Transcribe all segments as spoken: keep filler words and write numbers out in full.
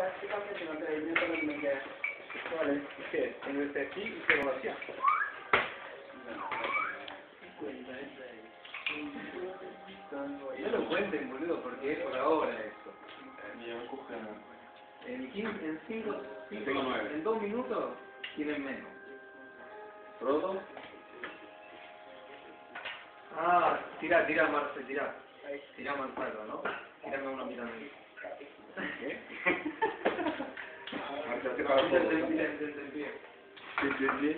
prácticamente no te inmediatamente. Vale, ¿qué? Tengo aquí y se lo hacía. No lo cuenten, boludo, porque es por ahora esto. En quince, en cinco, cinco, en dos minutos tienen menos. ¿Rodo? Ah, tira, tira, Marce, tira. Tira Manzano, ¿no? Tírame una mirada ahí. ¿Qué? Marce, te para todo. Sí, sí, sí.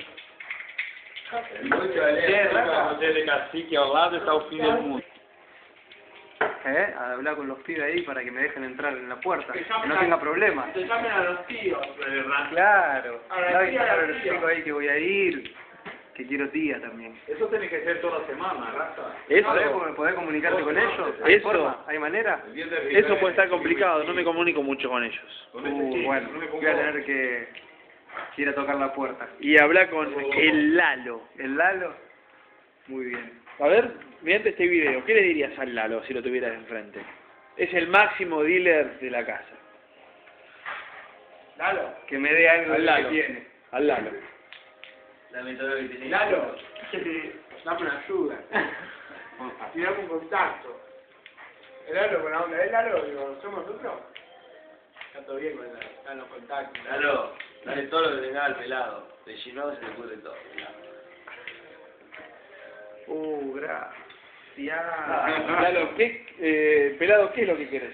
Você de cacique ao lado está o fim do mundo. ¿Eh? A hablar con los pibes ahí para que me dejen entrar en la puerta, que, que no tenga problemas. Te llamen a los tíos, de verdad. Claro, A la ¿sabes? tía, a la Les tía. explico ahí que voy a ir, que quiero tía también. Eso tiene que ser toda semana, raza. ¿Podés, Eso, podés comunicarte con ellos? ¿Hay Eso. forma? ¿Hay manera? Eso puede estar complicado, no me comunico mucho con ellos. Uh, bueno, voy a tener que, que ir a tocar la puerta. Y habla con el Lalo. ¿El Lalo? Muy bien. A ver, mirate este video, ¿qué le dirías al Lalo si lo tuvieras enfrente? Es el máximo dealer de la casa. Lalo, que me dé algo Al de lo Lalo. que tiene. Al Lalo. Lalo, dame una ayuda. Tirame un contacto. El Lalo con la onda, ¿eh, Lalo? Digo, ¿somos nosotros? Está todo bien con el Lalo, están los contactos. Claro, dale todo lo que tenga al pelado. De Gino se le pudre todo. Uh, gracias. Lalo, ¿qué, eh, pelado, ¿qué es lo que quieres?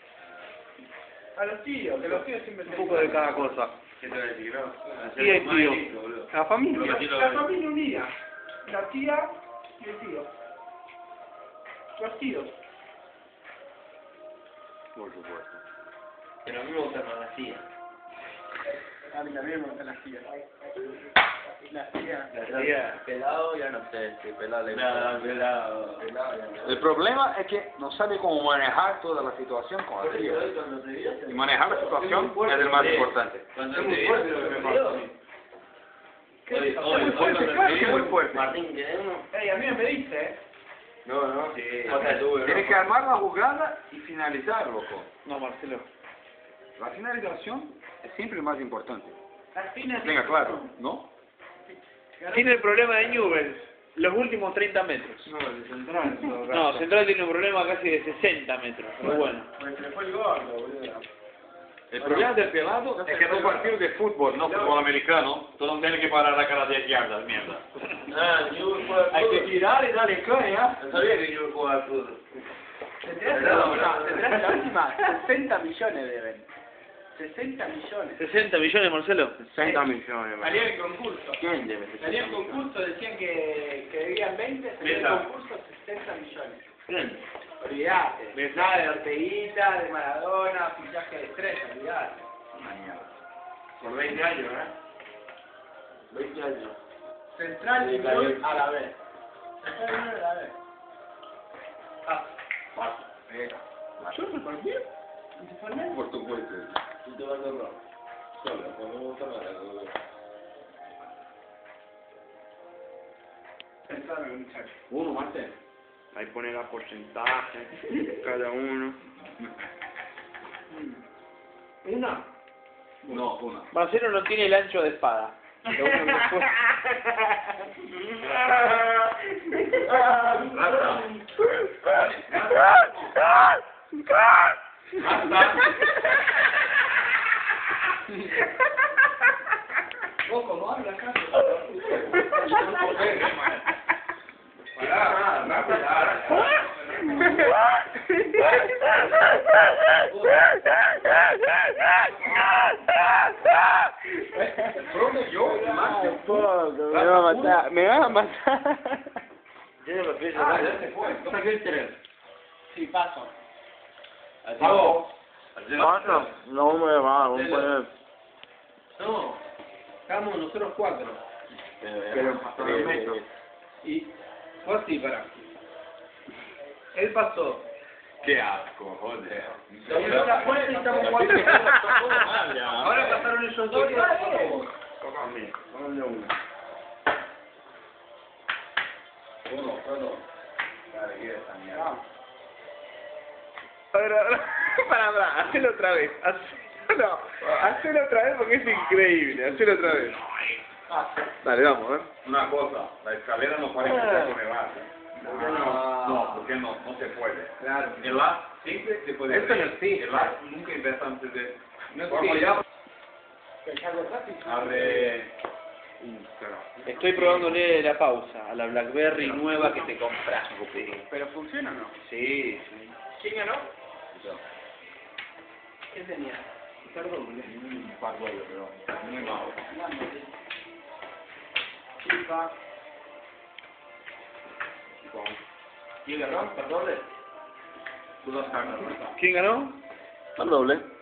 A los tíos, que los tíos siempre Un poco de cada cosa. ¿Qué te voy a decir, no? Tía y tío. Boludo. La familia. La familia unida. La tía y el tío. Los tíos. Por supuesto. Pero a mí me gusta con la tía. A mí también me gustan las tías. Las tías. La tía. Pelado ya no sé, si pelado le gusta. Pelado, pelado ya no sé. El problema es que no sabe cómo manejar toda la situación con la tía. Cuando te vio, Y manejar la situación es el más importante. Cuando te vio, se lo vio. Oye, oye, fuerte, claro que muy fuerte. Martín, ¿querés uno? Ey, a mí no me diste, ¿eh? No, no, sí. Tienes que armar la jugada y finalizar, loco. No, Marcelo. La finalización es siempre lo más importante. Las finas. Venga, claro, ¿no? Tiene el problema de Newell's, los últimos treinta metros. No, de central. No, No, Central tiene un problema casi de sesenta metros, pero bueno. Pues se le fue el gordo, boludo. El problema del pelado es que es un partido de fútbol, no fútbol americano. Tú no tienes que parar a cada diez yardas, mierda. Ah, yo juego al Hay que fútbol. tirar y darle caña. No sabía que yo jugaba al fútbol. Tendrás la, tendrás la última, sesenta millones deben. sesenta millones. sesenta millones, Marcelo. sesenta millones, Salió el concurso. ¿Quién debe Salió el concurso, decían que, que debían veinte, salió el Mira. concurso sesenta millones. ¿Quién? Olvidate. Nada de Orteguita, de Maradona, fichaje de estrella, olvidate. Por veinte años, ¿eh? veinte años. Central y Club a la vez. Central y Club a la vez. Ah, Paso. Venga. ¿yo me perdí? ¿Se fue el Por tu cuenta. Tú te vas a robar. Solo, pues no me gusta nada. Central, muchacho. Uno, Martín. Ahí pone la porcentaje, cada uno. ¿Una? No, una. Marcelo no tiene el ancho de espada. Lo único que fue- ¿Vos cómo hablas, Carlos? Pará, rápido, Pronto yo, Martín. Me va a matar, me va a matar. Tiene los pies Ah, cerrados. ya se fue. Saqué el tres. Sí, paso. Pago. Pasa, no me va, vamos a poner. No, estamos nosotros cuatro. Pero hasta los metros. Y fue así, para. Él pasó. Qué asco, joder. Dobló la puerta y estamos cuatro. Ahora Ahora pasaron ellos dos y ahora pasó vos. toca a mí. Póngale uno. Uno, solo. Dale, quiere esta mierda. Vamos. Ahora, para, para, hazlo otra vez. Haz- no, hacelo otra vez porque es increíble, hacelo otra vez. Dale, vamos, a ver. Una cosa, la escalera no parece que está con el as. ¿Por qué no? No, porque no, no se puede. Claro. El as siempre se puede Esto no abrir. existe. El as nunca empieza antes de... No Vamos existe. allá. Que ya cortaste y- Abre... Estoy probándole la pausa a la BlackBerry nueva que te compraste. ¿Pero funciona o no? Sí, sí. ¿Quién ganó? ¿Qué tenía? Perdón, Un par doble, pero muy malo. Chifa. ¿quién ganó? Perdón. Tú las cargas, ¿verdad? ¿Quién ganó? Al doble.